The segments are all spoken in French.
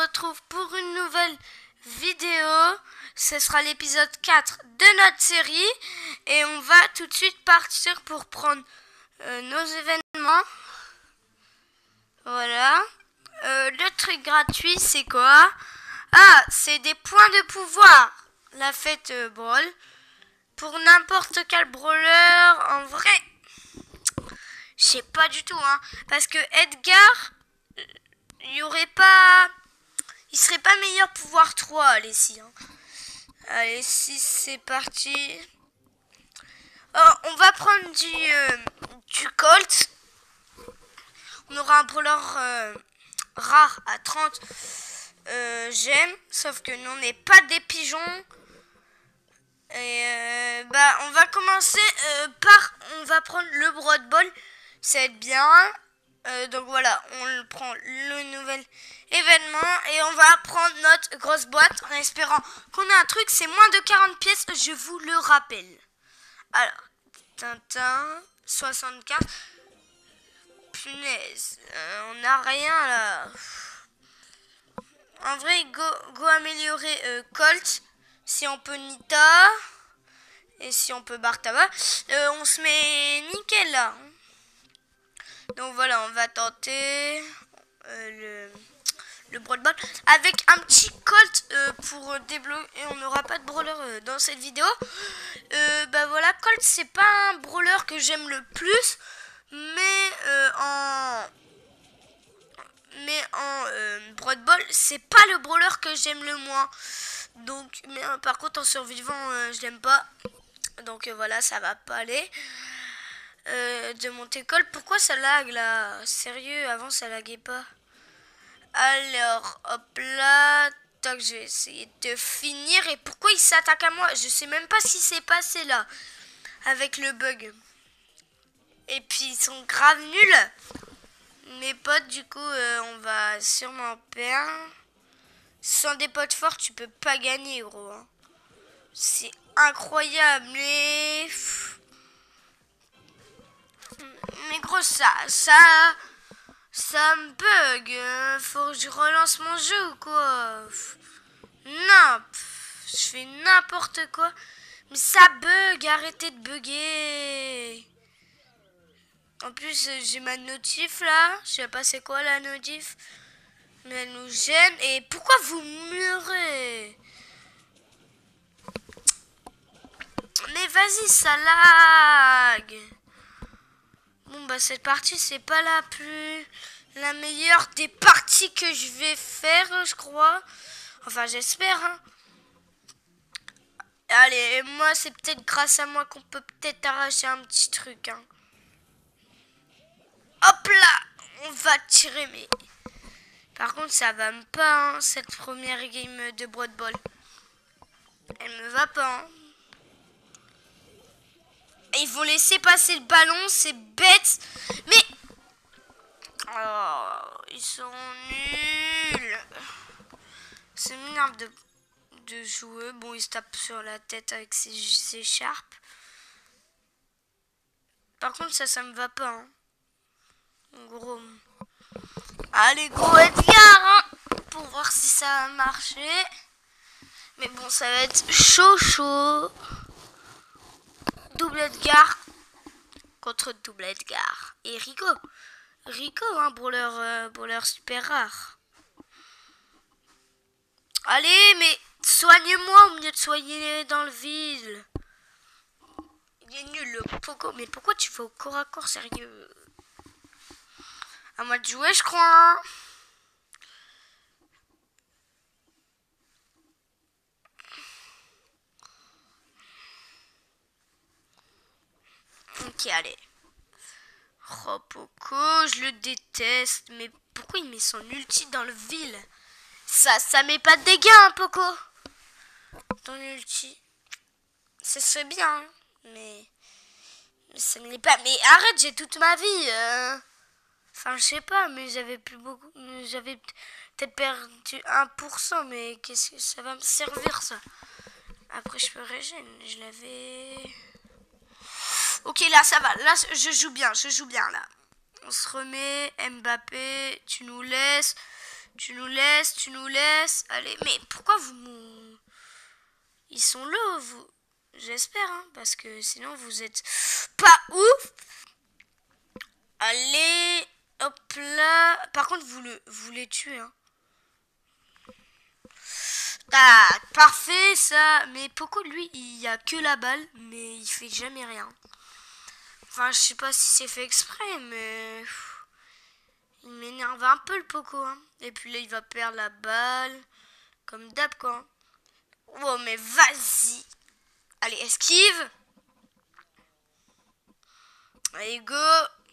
retrouve pour une nouvelle vidéo. Ce sera l'épisode 4 de notre série. Et on va tout de suite partir pour prendre nos événements. Voilà. Le truc gratuit, c'est quoi? Ah, c'est des points de pouvoir. La fête brawl. Pour n'importe quel brawler, en vrai, je sais pas du tout, hein. Parce que Edgar, il serait pas meilleur pouvoir 3, allez, si. Hein. Allez, si, c'est parti. On va prendre du Colt. On aura un brawler rare à 30 gemmes. Sauf que nous, on n'est pas des pigeons. Et on va commencer on va prendre le Brawl Ball. Ça va être bien. Donc voilà, on prend le nouvel événement et on va prendre notre grosse boîte en espérant qu'on a un truc. C'est moins de 40 pièces, je vous le rappelle. Alors, Tintin, 75. Punaise, on n'a rien là. En vrai, go améliorer Colt. Si on peut Nita. Et si on peut Bartava. On se met nickel là. Donc voilà, on va tenter le Brawl Ball avec un petit Colt pour débloquer. On n'aura pas de brawler dans cette vidéo. Voilà, Colt c'est pas un brawler que j'aime le plus, mais en Brawl Ball c'est pas le brawler que j'aime le moins. Donc, mais par contre en survivant je l'aime pas. Donc voilà, ça va pas aller. De monter Colt. Pourquoi ça lag là? Sérieux, avant ça laguait pas. Alors, hop là. Tac, je vais essayer de finir. Et pourquoi il s'attaque à moi? Je sais même pas si c'est passé là. Avec le bug. Et puis ils sont grave nuls. Mes potes, du coup, on va sûrement perdre. Sans des potes forts, tu peux pas gagner, gros. Hein. C'est incroyable. Mais gros, ça me bug. Faut que je relance mon jeu ou quoi? Non, je fais n'importe quoi. Mais ça bug, arrêtez de bugger. En plus, j'ai ma notif là. Je sais pas c'est quoi la notif. Mais elle nous gêne. Et pourquoi vous murez? Mais vas-y, ça lag. Bon bah cette partie c'est pas la meilleure des parties que je vais faire, je crois. Enfin j'espère. Hein. Allez, moi c'est peut-être grâce à moi qu'on peut peut-être arracher un petit truc. Hein. Hop là, on va tirer mais... Par contre ça va me pas hein, cette première game de Brawl Ball. Elle me va pas. Hein. Ils vont laisser passer le ballon, c'est bête. Mais... Oh, ils sont nuls. C'est minable de jouer. Bon, il se tape sur la tête avec ses écharpes. Par contre, ça me va pas. Hein. Gros. Allez, gros Edgar hein, pour voir si ça va marcher. Mais bon, ça va être chaud. Double Edgar contre double Edgar. Et Rico, hein, brawler super rare. Allez, mais soigne-moi au milieu de soigner dans le vide. Il est nul le Poco. Mais pourquoi tu fais au corps à corps, sérieux? À moi de jouer, je crois. Hein. Ok, allez. Oh, Poco, je le déteste. Mais pourquoi il met son ulti dans le vide? Ça met pas de dégâts, hein, Poco. Ton ulti. Ce serait bien, hein, mais ça ne l'est pas. Mais arrête, j'ai toute ma vie. Enfin, je sais pas, mais j'avais plus beaucoup. J'avais peut-être perdu 1%, mais qu'est-ce que ça va me servir, ça? Après, je peux régénérer. Je l'avais... Ok, là, ça va. Là, je joue bien, là. On se remet. Mbappé, tu nous laisses. Tu nous laisses, tu nous laisses. Allez, mais pourquoi vous... Ils sont là, vous... J'espère, hein, parce que sinon vous êtes pas ouf. Allez, hop là. Par contre, vous les tuez, hein. Tac, parfait, ça. Mais Poco, lui, il y a que la balle, mais il fait jamais rien. Enfin, je sais pas si c'est fait exprès, mais... Il m'énerve un peu, le Poco, hein. Et puis là, il va perdre la balle. Comme d'hab, quoi. Oh, mais vas-y. Allez, esquive. Allez, go.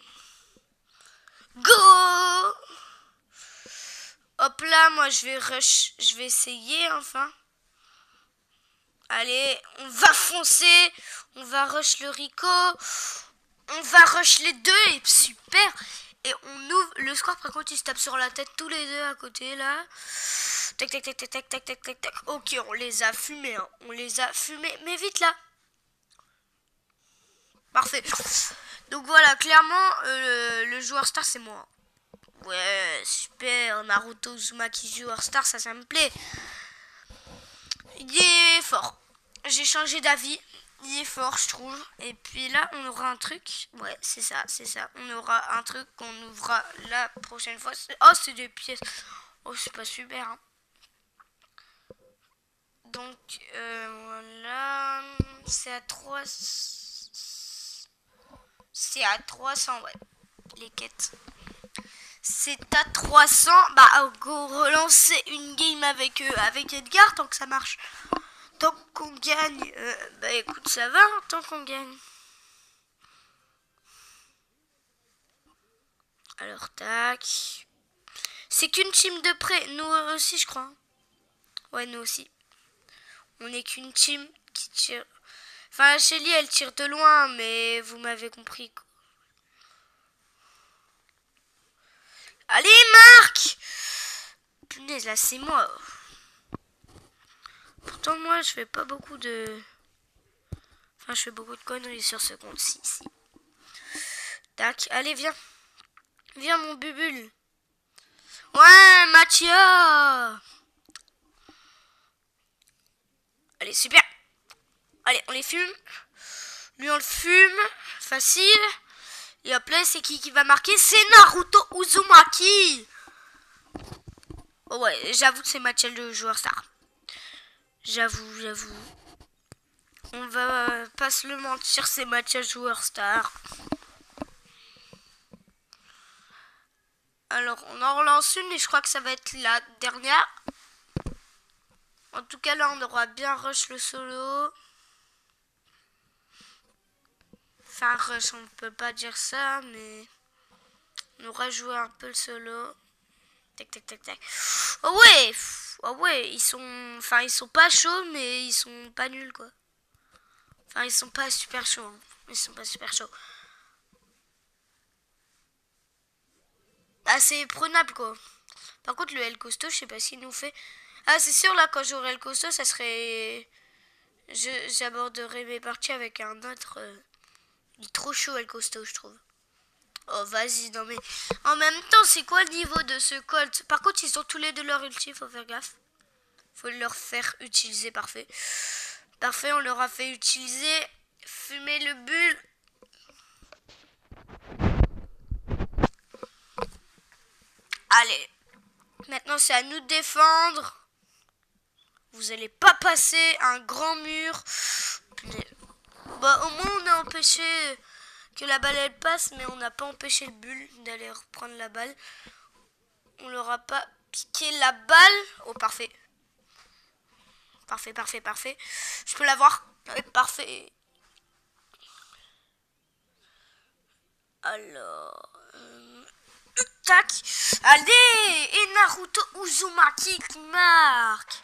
Go. Hop là, moi je vais rush. Je vais essayer enfin. Allez, on va foncer. On va rush le Rico. On va rush les deux. Et super. Et on ouvre le score. Par contre, il se tape sur la tête tous les deux à côté là. Tac, tac, tac, tac, tac, tac, tac, tac, tac. Ok, on les a fumés. Hein. On les a fumés. Mais vite là. Parfait. Donc voilà, clairement, le joueur star, c'est moi. Ouais, super. Naruto Uzumaki joueur star, ça me plaît. Il est fort. J'ai changé d'avis. Il est fort, je trouve. Et puis là, on aura un truc. Ouais, c'est ça, c'est ça. On aura un truc qu'on ouvrira la prochaine fois. Oh, c'est des pièces. Oh, c'est pas super. Hein. Donc, voilà. C'est à 3... C'est à 300, ouais. Les quêtes. C'est à 300. Bah, go relancer une game avec Edgar tant que ça marche. Tant qu'on gagne. Bah, écoute, ça va, hein, tant qu'on gagne. Alors, tac. C'est qu'une team de près. Nous aussi, je crois. Ouais, nous aussi. On n'est qu'une team qui tire. Enfin, Shelly, elle tire de loin, mais vous m'avez compris, quoi. Allez, Marc! Punaise, là, c'est moi. Pourtant, moi, je fais pas beaucoup de... Enfin, je fais beaucoup de conneries sur ce compte-ci. Si. Tac, allez, viens. Viens, mon bubule. Ouais, Mathia! Allez, super. Allez, on les fume. Lui, on le fume. Facile. Et hop là, c'est qui va marquer? C'est Naruto Uzumaki. Oh ouais, j'avoue que c'est Mathiel le joueur star. J'avoue. On va pas se le mentir, c'est Mathiel joueur star. Alors, on en relance une et je crois que ça va être la dernière. En tout cas, là, on aura bien rush le solo. Enfin, rush, on ne peut pas dire ça, mais on aura joué un peu le solo. Tac, tac, tac, tac. Oh ouais, ils sont pas chauds, mais ils sont pas nuls, quoi. Enfin, ils sont pas super chauds. Hein. Ils sont pas super chauds. Ah, c'est prenable, quoi. Par contre, le L costaud, je sais pas s'il nous fait... Ah, c'est sûr, là, quand j'aurai le costaud, ça serait... J'aborderai mes parties avec un autre... Il est trop chaud, El Costaud, je trouve. Oh, vas-y, non mais... En même temps, c'est quoi le niveau de ce Colt? Par contre, ils ont tous les deux leur ulti, faut faire gaffe. Faut leur faire utiliser, parfait. Parfait, on leur a fait utiliser. Fumer le bulle. Allez. Maintenant, c'est à nous de défendre. Vous allez pas passer un grand mur. Bah, au moins, on a empêché que la balle, elle passe, mais on n'a pas empêché le bulle d'aller reprendre la balle. On leur a pas piqué la balle. Oh, parfait. Parfait. Je peux l'avoir. Parfait. Alors... tac. Allez. Et Naruto Uzumaki qui marque.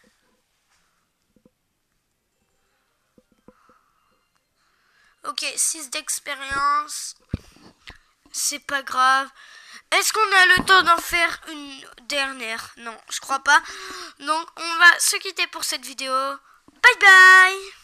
Ok, 6 d'expérience. C'est pas grave. Est-ce qu'on a le temps d'en faire une dernière? Non, je crois pas. Donc, on va se quitter pour cette vidéo. Bye bye!